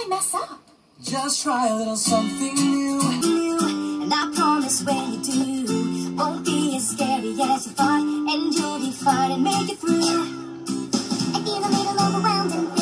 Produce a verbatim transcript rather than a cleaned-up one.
mess up? Just try a little something new. And I promise when you do, won't be as scary as you thought, and you'll be fine and make it through. I feel a little overwhelmed and